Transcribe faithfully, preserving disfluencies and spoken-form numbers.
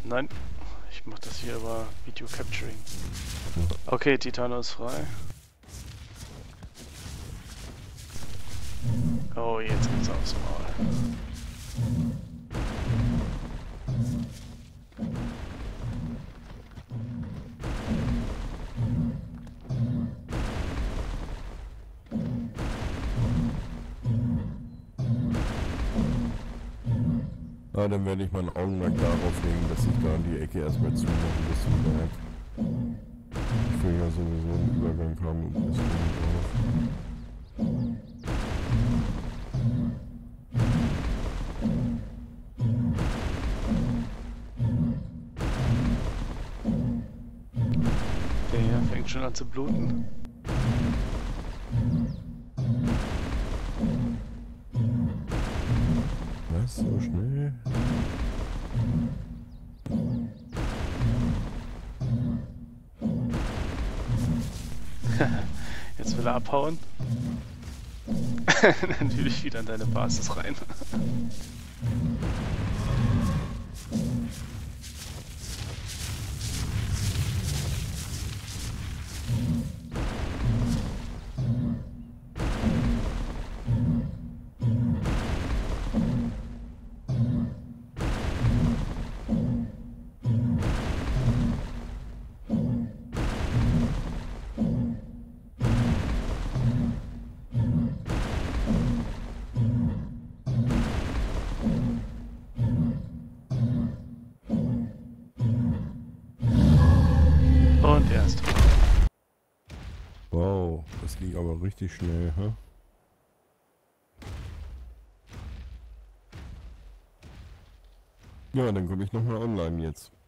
Nein, ich mach das hier über Video Capturing. Okay, Titano ist frei. Oh, jetzt geht's aufs Maul. Ah, dann werde ich mein Augenmerk darauf legen, dass ich da in die Ecke erstmal zumache bis zum Berg. Ich will ja sowieso einen Übergang haben und bis oben drauf. Der hier fängt schon an zu bluten. Was? So schnell? Jetzt will er abhauen. Dann will ich wieder in deine Basis rein. Und er ist tot. Wow, das ging aber richtig schnell, hä? Ja, dann komme ich nochmal online jetzt.